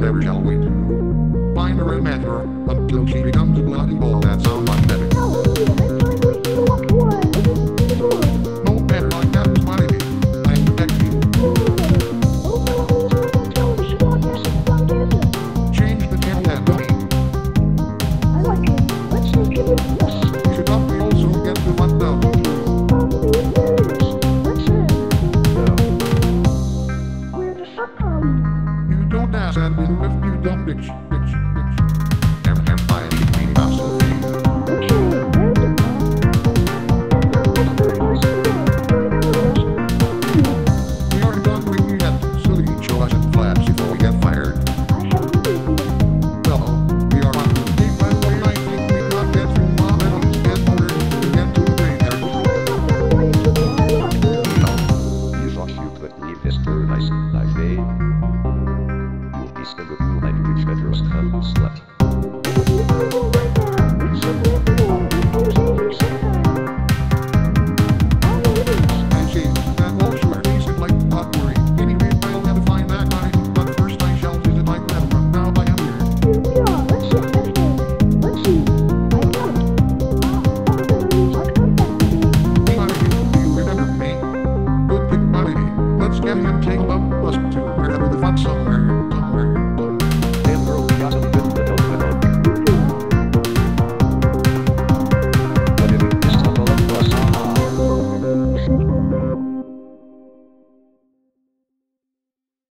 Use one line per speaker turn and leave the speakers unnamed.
never shall we do. Find her and met her, until she becomes a bloody ball that's on my neck. No matter like that is my baby. I protect you. Change the channel and money.
I like it. Let's just give it a yes.
You should probably also get the 1,000. You don't ask and we lift you dumb bitch. I need me muscle thing. We aren't done with you yet, silly. Show us in flash before we get fired. Well, we are on the game by the way. I think we got get through momentum, get orders, to get to the graveyard.
You thought you could leave this paradise like they? You'll be still a new language better slut.